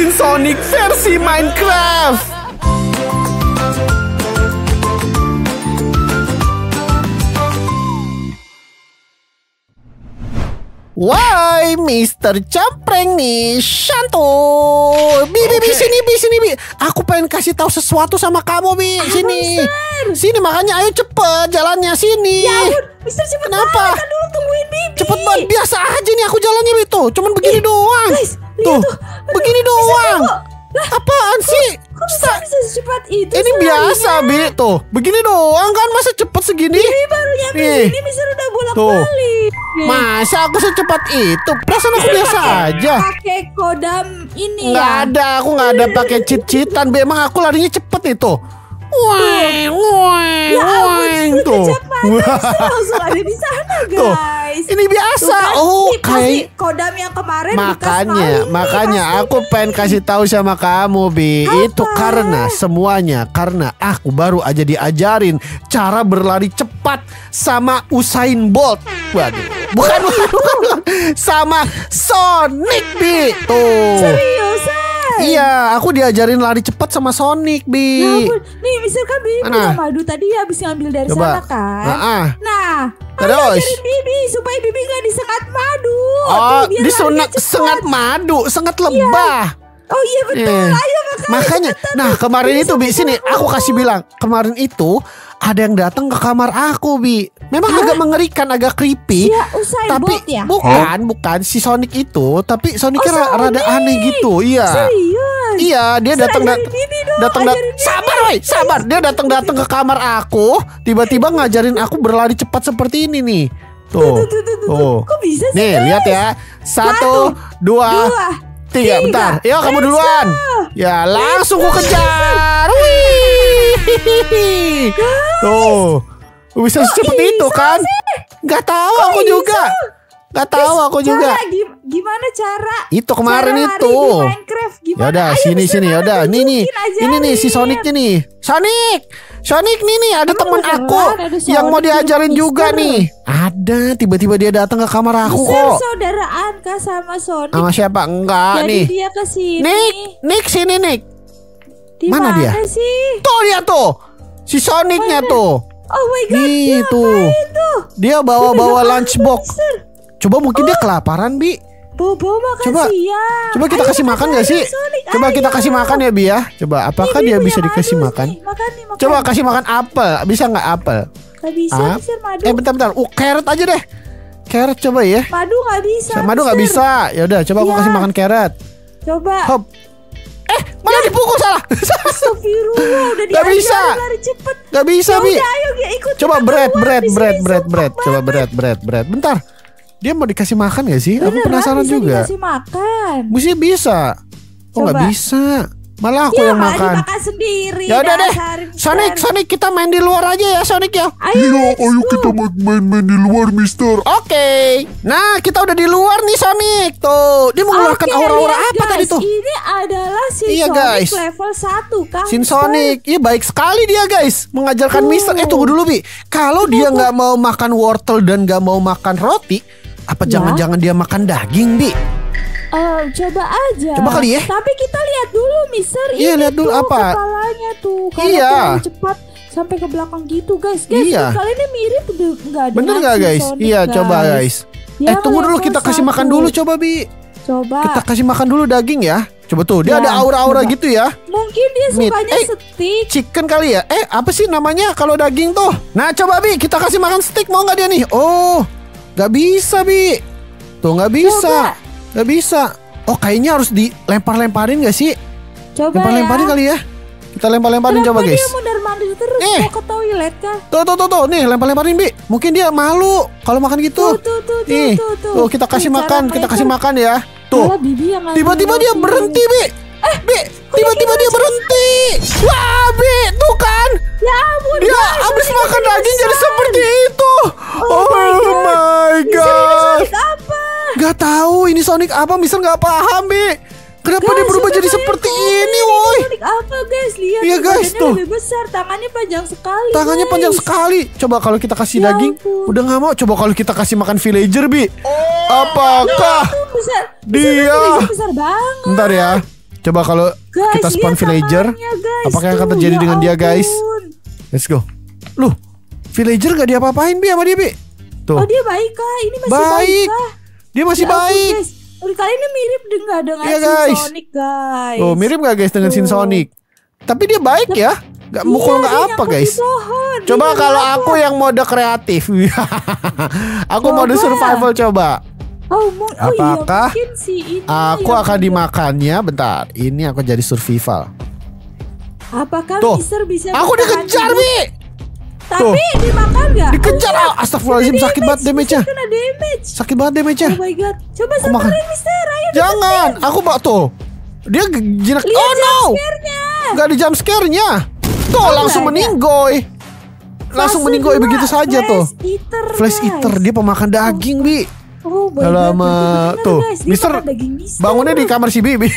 Sin Sonic versi Minecraft. Why, Mr. Campreng nih, Santuy. Bi, sini, Bi. Aku pengen kasih tahu sesuatu sama kamu, Bi. Sini. Sini, makanya ayo cepet jalannya sini. Ya ampun, Mister cepet Kenapa? banget, kan dulu tungguin Bibi. Cepet banget, biasa aja nih aku jalannya, Bi. Tuh, cuman begini doang. Guys, lihat Tuh, tuh. begini doang. Apaan sih? Kok bisa secepat itu? Ini biasa, Bi. Tuh, begini doang kan, masa cepet segini? Bibi baru nyampe sini, Mister udah bolak-balik. Masa aku secepat itu? Perasaan aku biasa aja. Pakai kodam ini Nggak ya? ada, aku nggak ada pakai cheat-cheatan. Be, emang aku larinya cepet itu. Ya ampun, tuh. kecepatan langsung ada di sana, Tuh, guys. ini biasa. Tuh kan, Oh, nih, pasti kayak kodam yang kemarin makanya aku pengen kasih tahu sama kamu, Bi. Apa? Itu karena aku baru aja diajarin cara berlari cepat sama Usain Bolt. Waduh, bukan. Sama Sonic, Bi. Tuh. Seriusan? Iya, aku diajarin lari cepat sama Sonic, Bi. Ya ampun, nih Mister kan Bibi Mana? punya madu tadi habis ngambil dari Coba. sana kan? Nah, Terus? ajarin Bibi supaya Bibi gak disengat madu. Oh, Tuh, biar disunat larinya cepat. sengat madu, sengat lebah. Oh iya betul, ayo Makanya, nah kemarin itu, Bi, sini aku kasih bilang. Kemarin itu ada yang datang ke kamar aku, Bi. Memang agak mengerikan, agak creepy. Ya, Usain Tapi Bolt ya? bukan si Sonic itu, tapi Sonicnya rada aneh gitu. Iya. Serius? Iya, dia datang ajarin Bibi dong, ajarin Bibi. sabar. Dia datang ke kamar aku, tiba-tiba ngajarin aku berlari cepat seperti ini nih. Tuh. Kok bisa sih, Nih, guys? lihat ya. 1, 2, 3. Bentar. Yuk, kamu Let's duluan. go. Ya, langsung ku kejar. Wih. Tuh. Bisa secepat itu kan? Gak tahu aku juga. Gak tahu aku juga. Gimana cara? Itu kemarin cara itu. lari di Minecraft gimana? Yaudah, Ayo, sini Mister, mana yaudah. Nih tunjukin, ajarin. ini nih si Sonicnya nih. Sonic nih ada Emang teman beneran aku ada yang mau Sonic di diajarin Mister? juga nih. Ada, tiba-tiba dia datang ke kamar aku Mister kok. saudaraan kah sama Sonic? Sama siapa? Enggak Jadi nih. dia kesini. Nick sini Nick. Di Mana dia? sih? Tuh dia tuh. Si Sonicnya tuh. Oh my god, Nih, dia tuh. ngapain tuh? Dia bawa Dia lunchbox. Mister. Coba mungkin dia kelaparan, Bi. Bawa makan Coba. siang. Coba kita Ayo, kasih makan gak sih? Sonic, Coba kita ayo. kasih makan ya, Bi ya. Coba apakah Nih, dia Bibi bisa punya dikasih madu makan? nih. Makan nih, makan. Coba kasih makan apel. Bisa nggak apel? Gak bisa, Ah? Mister, madu. Bentar. Carrot aja deh. Carrot coba ya. Madu gak bisa. Madu nggak Mister. bisa. Ya udah, coba aku Ya. kasih makan carrot. Coba. Hop. Malah dipukul salah. Astagfirullah, udah Gak bisa. lari cepet. Gak bisa, Ya Bi. udah, ayo ya, ikut. Coba kita bread. keluar. Di sini sumpah Coba banget. bread. Bentar. Dia mau dikasih makan gak sih? Aku Beneran penasaran bisa juga. dikasih makan. Mesti bisa. Oh nggak Coba. bisa. Malah aku Ya, yang malah makan. dimakan sendiri. Ya udah deh. dasarin, Mister. Sonic kita main di luar aja ya, Sonic ya. Ayo, Ayo kita main-main di luar, Mister. Oke. Nah, kita udah di luar nih, Sonic. Tuh, dia mengeluarkan Oke, aura-aura lihat, apa guys. tadi tuh? Ini adalah si Iya, Sonic guys. level 1 kan? Sin Sonic, iya baik sekali dia guys, mengajarkan Mister. Tunggu dulu Bi, kalau dia nggak mau makan wortel dan nggak mau makan roti, apa Ya? jangan-jangan dia makan daging, Bi? Coba aja. Coba kali ya. Tapi kita lihat dulu, Mister. Iya, Ini lihat dulu tuh apa? Kepalanya tuh. Karena Iya. terlalu cepat sampai ke belakang gitu, guys. Iya. Kepalanya mirip nggak ada. Bener nggak guys? Iya, coba guys. Dia Tunggu dulu, level kita kasih 1. makan dulu, coba Bi. Coba. Kita kasih makan dulu daging ya. Coba tuh, dia Ya, ada aura-aura coba. gitu ya. Mungkin dia Meat. sukanya steak. Chicken kali ya? Apa sih namanya kalau daging tuh? Nah, coba Bi, kita kasih makan steak, mau nggak dia nih? Oh, nggak bisa Bi. Tuh nggak bisa, nggak bisa. Oh, kayaknya harus dilempar-lemparin nggak sih? Coba Lempar-lemparin ya. kali ya. Kita lempar-lemparin Kenapa coba guys. dia mundar-mandir terus? Nih. Mau ke toilet kah? Tuh, nih lempar-lemparin Bi. Mungkin dia malu kalau makan gitu. Tuh, Nih, tuh kita kasih Nih, makan, cara kita mereka. kasih makan ya. Tuh, Malah Bibi yang ngambil tiba-tiba dia roti. berhenti Bi. Bi, tiba-tiba dia berhenti. Wah, Bi, tuh kan. Ya ampun. Dia guys, habis Sonic makan jadi daging jadi besar. seperti itu. Oh my my God. Bisa ini god. Sonic apa? Gak tahu ini Sonic apa, Mister nggak paham Bi. Kenapa dia Guys, berubah coba jadi kalian seperti komen ini, ini woi? Sonic apa guys? Lihat Iya, nih, guys, badannya tuh. lebih besar, tangannya panjang sekali. Tangannya guys. panjang sekali. Coba kalau kita kasih Ya daging, ampun. udah nggak mau. Coba kalau kita kasih makan villager, Bi. Apakah Tuh, besar. dia? Besar banget. Bentar ya. Coba kalau Guys, kita spawn lihat villager, tangannya, guys. apakah yang akan Tuh, terjadi ya dengan dia, guys? ampun. Let's go. Loh, villager gak diapa-apain Bi sama dia, Bi. Tuh. Oh dia baik kah? Ini masih Baik. baik kah? Dia masih Ya ampun, baik. guys. Kali ini mirip dengan Iya, guys. Sonic guys. Tuh, mirip gak guys dengan Tuh. Sin Sonic? Tapi dia baik ya. Gak mukul Iya, gak dia apa nyangkut guys. di pohon. Coba Dia kalau nyangkut. aku yang mode kreatif. Aku mode Coba. survival coba. Apakah iya, mungkin sih ini Aku yang akan mode- dimakannya. Bentar, ini aku jadi survival. Apakah Tuh, Mister bisa aku bertahan dikejar hidup? Bi. Tapi dimakan gak? Dikejar. Astagfirullahaladzim, Kena sakit banget damage-nya. Mister kena damage. Sakit banget damage-nya. Oh my god. Coba Aku makan. samperin Mister. Ayo Jangan, aku bak tuh. Dia jinak. lihat Oh no, jumpscare-nya. gak ada jump scare-nya. Tuh Oh, langsung nggak ada. meninggoy. Langsung Fase meninggoy 2, begitu saja tuh. Flash guys. eater, dia pemakan daging Bi. Oh my Lama god, tuh, guys. Dia Mister, makan daging Mister. bangunnya di kamar si Bibi.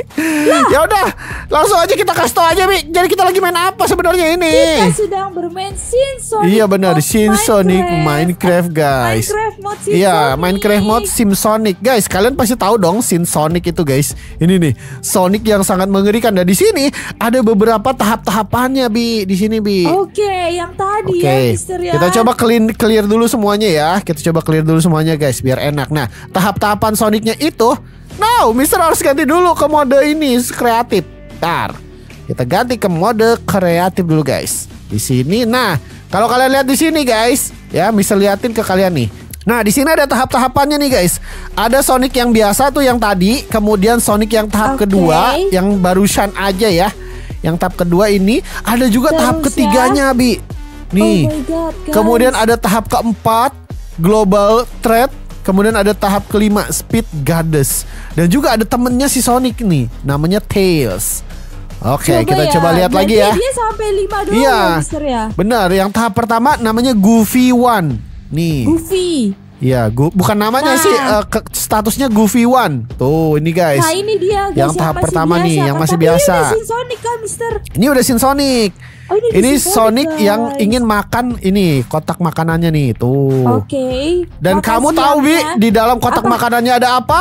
Ya udah, langsung aja kita kasih tau aja Bi. Jadi kita lagi main apa sebenarnya ini? Kita sedang bermain Sin Sonic. Iya benar, mode Sin Sonic Minecraft guys. Minecraft mode Sin Iya, Sonic. Minecraft mode Sim Sonic guys. Kalian pasti tahu dong Sin Sonic itu guys. Ini nih Sonic yang sangat mengerikan. Dan di sini ada beberapa tahap-tahapannya Bi. Di sini Bi. Oke, yang tadi ya Oke, Mister ya. kita coba clear dulu semuanya ya. Kita coba clear dulu semuanya guys, biar enak. Nah, tahap-tahapan Sonicnya itu, Mister harus ganti dulu ke mode ini kreatif. Ntar, kita ganti ke mode kreatif dulu guys. Di sini, nah, kalau kalian lihat di sini guys, ya, Mister liatin ke kalian nih. Nah, di sini ada tahap-tahapannya nih guys. Ada Sonic yang biasa tuh yang tadi, kemudian Sonic yang tahap Oke. kedua, yang barusan aja ya. Yang tahap kedua ini, ada juga tahap Terus ya. ketiganya Bi. Nih. Oh my god, guys. Kemudian ada tahap keempat, Global Threat. Kemudian ada tahap kelima, Speed Goddess. Dan juga ada temennya si Sonic nih, namanya Tails. Oke, kita coba lihat lagi ya. Dia sampai 5 doang Iya. ya, Mister ya. Benar, yang tahap pertama namanya Goofy One. Nih. Goofy. Iya, bukan namanya Nah. sih, statusnya Goofy One. Tuh, ini guys. Nah ini dia guys, Yang tahap masih pertama biasa. nih, yang masih Tapi biasa. Ini udah Sin Sonic kan Mister. Ini udah Sin Sonic. Oh, ini Ini Sin Sonic guys. yang ingin makan ini kotak makanannya nih, tuh. Oke. Dan makan kamu tahu Bi, siangnya. di dalam kotak Apa? makanannya ada apa?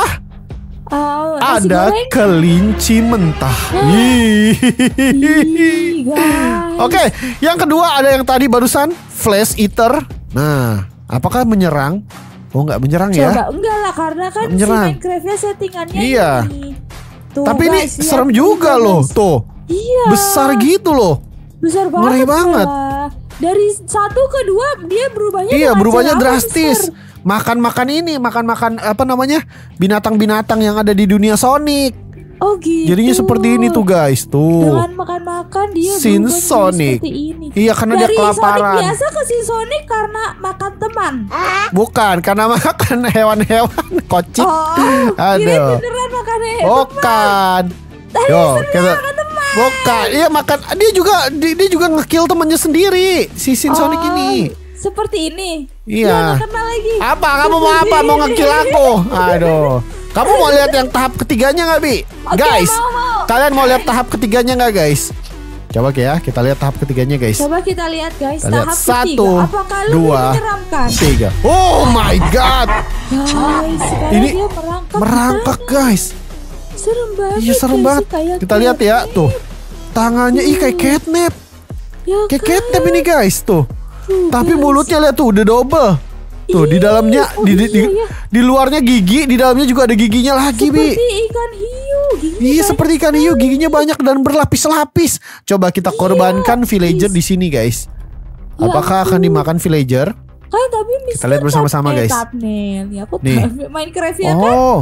Nasi Ada goreng. kelinci mentah. Ih, guys. Oke, yang kedua ada yang tadi barusan Flash Eater. Nah, apakah menyerang? Oh, nggak menyerang Coba ya? enggak lah karena kan Menyerang. si Minecraft-nya settingannya Iya. ini. Tuh, Tapi ini guys, lihat serem tuh, juga guys. loh. Tuh, Iya. besar gitu loh. Besar banget. Ngeri banget. lah. Dari 1 ke 2 dia berubahnya Iya, dengan berubahnya cara apa, drastis. Mister? Makan-makan ini, makan-makan apa namanya? Binatang-binatang yang ada di dunia Sonic. Oh gitu. Jadinya seperti ini tuh guys. Tuh. Dengan makan-makan dia Sin berubah jadi Sonic. seperti ini. Iya, karena dia Dari kelaparan. Sonic biasa ke Sin Sonic karena makan teman. Bukan, karena makan hewan-hewan kocik. Oh, Aduh. kirain beneran makan Bukan. Tadi Yo, Mister kita makan teman. bukan. Iya makan. Dia juga ngekill temannya sendiri. Si Sin Sonic Oh, ini. Seperti ini. Iya. Dia nggak kenal lagi. Apa? Kamu mau apa? Mau ngekill aku? Aduh. Kamu mau lihat yang tahap ketiganya nggak Bi? Oke, Guys, mau. kalian mau lihat tahap ketiganya nggak guys? Coba ya, kita lihat tahap ketiganya guys. Coba kita lihat guys. Kita lihat. Tahap Satu, ketiga. Apakah lebih dua, menyeramkan? 3. Oh my god. Guys, sekarang Ini dia merangkak guys. Serem banget. Iya serem guys, banget. kayak Kita lihat ya catnap. tuh. Tangannya kayak catnap. Ya Kayak kan? catnap ini guys tuh. Tuh, Tapi guys. mulutnya lihat tuh udah double. Tuh di dalamnya Oh, di, iya. di luarnya gigi, di dalamnya juga ada giginya lagi, Bi. Seperti ikan hiu. Giginya Iya, banyak seperti ikan hiu, giginya banyak dan berlapis-lapis. Coba kita korbankan villager di sini, guys. Ya Apakah akan ampun. dimakan villager? Kan tapi Mister lihat bersama-sama, guys. Thumbnail. Ya, aku Nih. Minecraft ya kan Oh,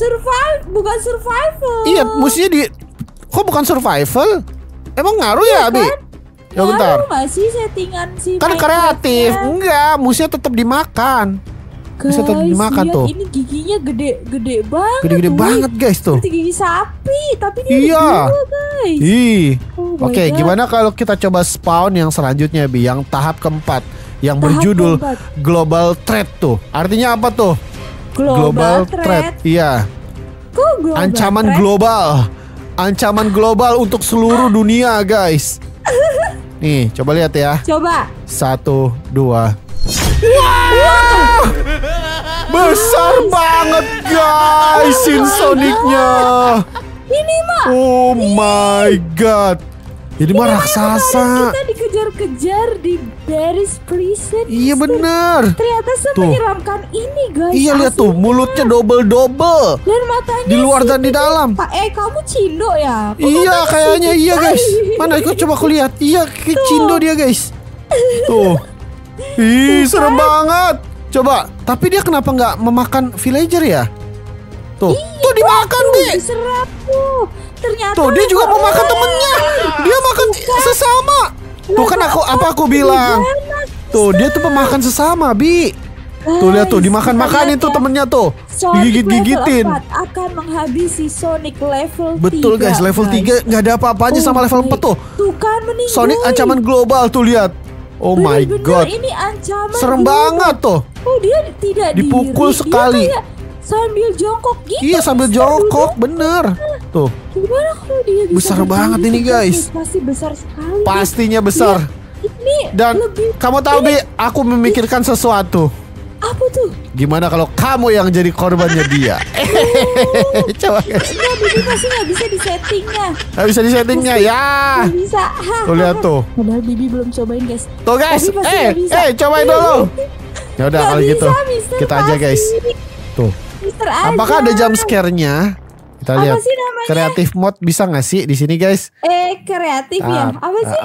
bukan survival. iya, mestinya di. Kok bukan survival? Emang ngaruh ya, Bi? Ya bentar. Ngaruh nggak sih settingan si Kan kreatif. Minecraft-nya? Enggak, mestinya tetap dimakan. Bisa tetap Guys, dimakan lihat tuh. ini giginya gede banget. Gede-gede Wih. banget, guys tuh. Seperti gigi sapi, tapi dia Iya. ada dua, guys. Ih. Oh my Oke, God. gimana kalau kita coba spawn yang selanjutnya, Bi? Yang tahap keempat, yang Tahap berjudul keempat. Global Threat tuh. Artinya apa tuh? Global threat. Iya, Kok global ancaman threat? global. Ancaman global untuk seluruh dunia, guys. Nih, coba lihat ya. Coba. 1, 2. Wah! Besar banget, guys, Sin Sonicnya. Ini mah. Oh my god. Ini mah raksasa. Kita dikejar-kejar di Barry's Prison. Iya Mister. bener. Ternyata semenyeramkan ini guys. Iya lihat tuh, aslinya. mulutnya double. Dan matanya Di luar dan di sipit. dalam. Kamu Cindo ya? Kok Iya matanya kayaknya sipit iya guys. sekali? Mana aku coba aku lihat. Iya kayak Cindo dia guys. Tuh. Ih serem banget. Coba. Tapi dia kenapa nggak memakan villager ya? Tuh. Tuh dimakan Bi. Diserap tuh. Ternyata Tuh dia juga mau makan temennya. Dia makan sesama. Tuh kan aku bilang. Tuh dia tuh pemakan sesama Bi. Tuh lihat tuh dimakan-makanin tuh temennya tuh. Digigit-gigitin. Sonic level 4 akan menghabisi Sonic level 3. Betul guys, level 3 nggak ada apa-apanya sama level 4 tuh. Tuh kan meninggal. Sonic ancaman global tuh lihat. Oh my Bener-bener god. Ini ancaman Serem global. banget tuh. Oh dia tidak Dipukul diri. sekali. Dia kayak sambil jongkok gitu. Iya sambil Mister, jongkok duduk. bener. Tuh Gimana kalau dia bisa Besar berdiri banget ini, tegak, guys. Pasti besar sekali. pastinya besar. Ini Dan lebih kamu tahu Bi, aku memikirkan sesuatu. apa tuh? Gimana kalau kamu yang jadi korbannya dia? Coba guys. Enggak, Bibi pasti nggak bisa disettingnya. Nggak bisa disettingnya ya. Nggak bisa. Tuh lihat tuh. Padahal Bibi belum cobain guys. Tuh guys. Tapi pasti nggak bisa. Cobain dulu. Ya udah Nggak kalau bisa, gitu. Mister, Kita aja guys. pasti. Tuh. Mister Apakah aja. ada jump scare-nya? Kita Apa lihat. sih namanya? Kreatif mode bisa nggak sih di sini guys? Kreatif ya. Apa sih?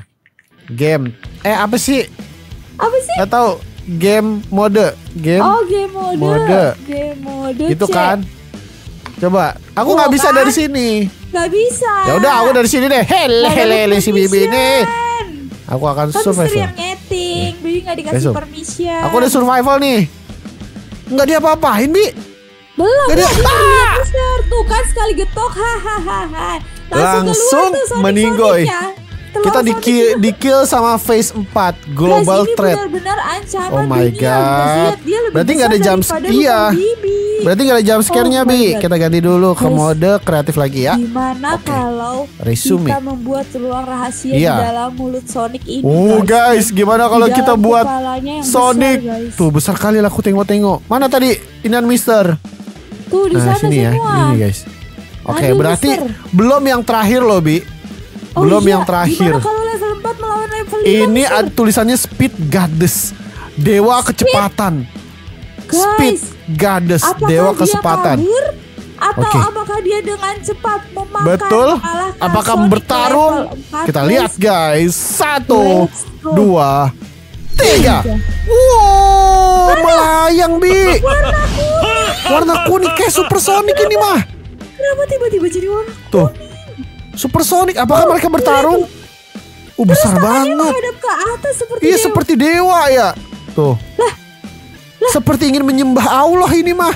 Game. Apa sih? Apa sih? Nggak tahu. Game mode. Game. Oh, game mode. Mode. Game mode. Gitu C. kan? Coba. Aku Oh, nggak bisa kan? dari sini. Nggak bisa. Ya udah aku dari sini deh. Hele si Bibi ini. Aku akan Kan Mister survival. yang nyeting. Bibi nggak dikasih Besok. permission. Aku udah survival nih. Nggak diapa-apain Bi. Belum. Nggak dia- Lihat, Mister. Tuh kan sekali getok. Hahaha. Langsung keluar tuh Sonic meninggoy. Sonicnya. Kita Telur di kill sama phase 4 global Guys, ini threat. benar-benar ancaman Oh my dunia. god. Guys, lihat, dia lebih Berarti nggak ada besar jump daripada iya. rumah Bibi. Berarti nggak ada jump scare-nya Oh my Bi. God. Kita ganti dulu ke Guys. mode kreatif lagi ya. Gimana Oke. kalau Resume. kita membuat ruang rahasia Iya. di dalam mulut Sonic ini? Oh guys, gimana kalau Di kita dalam buat kepalanya yang Sonic? besar, guys. Tuh besar kali lah aku tengok-tengok. Mana tadi Inan Mister? Tuh di Nah sana sini ya, semua. ini guys. Oke, Aduh, berarti Mister. belum yang terakhir loh Bi. Oh Belum iya, yang terakhir. Gimana kalau level 4 melawan level 5? Ini Mister? ada tulisannya Speed Goddess, Dewa Kecepatan. Speed Guys, Goddess, apakah Dewa dia Kecepatan. kabur? Atau Oke. apakah dia dengan cepat memakan Betul. mengalahkan Apakah Sonic bertarung? level 4, Kita guys? lihat guys. 1, Let's go. 2, 3. Wow, melayang Bi. Warna kuning kayak Supersonic ini mah. Kenapa tiba-tiba jadi warna? Tuh. Supersonic, apakah mereka bertarung? Besar Tangannya banget. menghadap ke atas seperti Iya dewa. seperti dewa ya. Tuh. Seperti ingin menyembah Allah ini mah.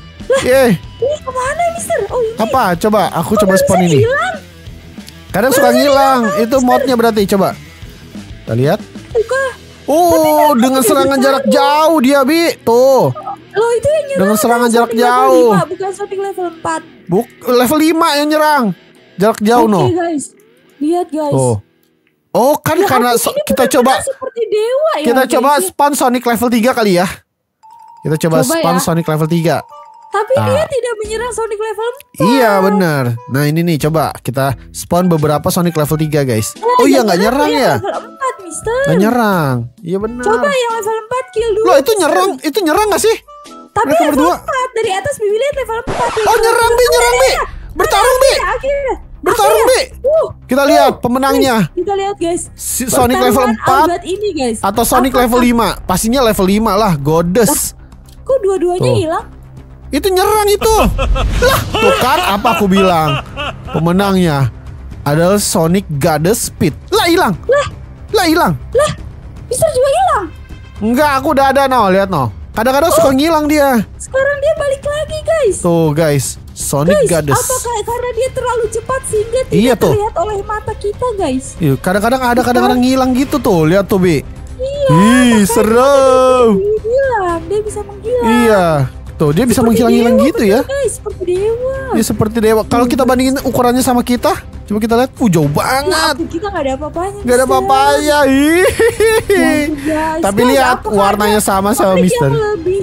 Ini kemana Mister? Oh ini. Apa? Coba aku coba Bisa spawn ini. hilang. Kadang suka ngilang. Itu modnya berarti. Coba. Kita lihat. Buka. Oh, dengan serangan jarak jauh dia, Bi. Tuh. Loh itu yang nyerang. Dengan serangan jarak Sonic level jauh. 5, bukan Sonic level 4. Level 5 yang nyerang. Jarak jauh Oke, no. guys. Lihat guys. Tuh. Oh, kan Ya karena ampun, ini kita benar-benar coba seperti dewa ya. kita guys. coba spawn Sonic level 3 kali ya. Kita coba Coba spawn ya. Sonic level 3. Tapi Ah. dia tidak menyerang Sonic level 4. Iya benar. Nah ini nih coba kita spawn beberapa Sonic level 3 guys. Oh iya nggak nyerang ya? Level 4 Mister. Nggak nyerang. Iya benar. Coba yang level 4 kill dulu. Loh itu nyerang, itu nyerang nggak sih? Tapi mereka level berdua. 4 dari atas Bibi lihat level 4. Oh nyerang Bi, nyerang Bi. Bertarung Bi. Akhirnya. Bertarung Bi. Kita lihat pemenangnya. Kita lihat guys. Sonic level Pertarungan 4 abad ini guys. atau Sonic Apakah- level 5. Pastinya level 5 lah, Goddess. Kok dua-duanya Tuh. hilang? Itu nyerang itu. Lah, tuh kan apa aku bilang. Pemenangnya adalah Sonic Goddess Speed. Lah hilang. Lah hilang. Mister juga hilang. Enggak, aku udah ada no, lihat no. Kadang-kadang suka ngilang dia. Sekarang dia balik lagi guys. Tuh guys, Sonic Guys, Goddess. apakah karena dia terlalu cepat sehingga tidak Iya, tuh. terlihat oleh mata kita guys? Iya, kadang-kadang ada, kadang-kadang ngilang gitu tuh. Lihat tuh, Bi. Iya. Ih, serem. Dia hilang, dia bisa menghilang. Iya. Tuh, dia bisa Seperti menghilang-hilang dewa, gitu bener, ya. Guys, seperti dewa. Dia seperti dewa. Kalau kita bandingin ukurannya sama kita, coba kita lihat. Jauh Ya banget. ampun, kita nggak ada apa-apanya. Gak ada Mister. apa-apanya. Ya ampun, guys. Tapi Guys, lihat apakah warnanya ada sama Sonic Mister. yang lebih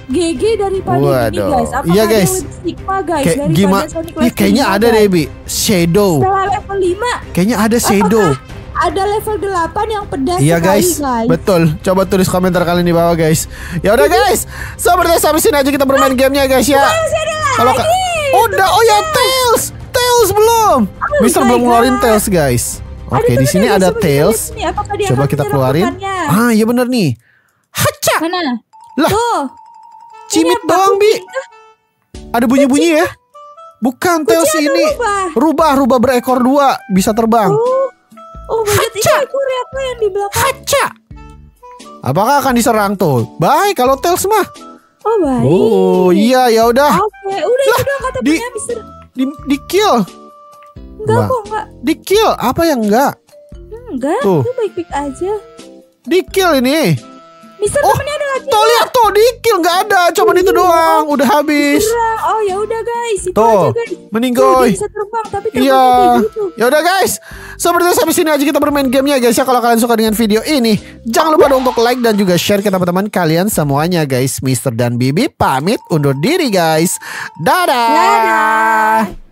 GG daripada ini Waduh. guys. Apakah Iya, ada guys. yang lebih sigma guys Kayak daripada gimana? Sonic Ih, level kayaknya 5, ada guys? deh, Bi. Shadow. Setelah level 5 Kayaknya ada Shadow. ada level 8 yang pedas Iya sekali, guys, betul. Coba tulis komentar kalian di bawah guys. Ya udah guys, seperti sampai sini aja kita bermain gamenya guys ya. Kalau udah, oh ya Tails belum. Mister belum ngeluarin Tails guys. Oke, di sini ada Tails. Coba kita keluarin. Ah, iya bener nih. Haca. Mana? Lah, Tuh. cimit Ini apa? doang Bi. Ada bunyi-bunyi ya? Bukan Tails Kucing ini. rubah. Rubah berekor 2, bisa terbang. Oh my god, itu apa yang di belakang? Haca. Apakah akan diserang tuh? Baik kalau Tails mah. Oh baik. Oh iya, ya udah. Oke, udah itu doang kata di- punya Mister. Di kill. Enggak Wah. kok, enggak. Di kill. Apa yang enggak? Enggak, Tuh. itu baik-baik aja. Di kill ini. Mister Oh, temennya ada lagi. Tuh lihat tuh, di kill nggak ada. Cuman itu doang. Udah habis. Serang. Oh ya udah guys, itu Tuh, aja guys. meninggoy. Dia bisa terbang tapi terbangnya Iya. kayak gitu. Ya udah guys. Seperti sampai sini aja kita bermain gamenya guys ya. Kalau kalian suka dengan video ini, jangan lupa dong untuk like dan juga share ke teman-teman kalian semuanya guys. Mister dan Bibi pamit undur diri guys. Dadah. Dadah.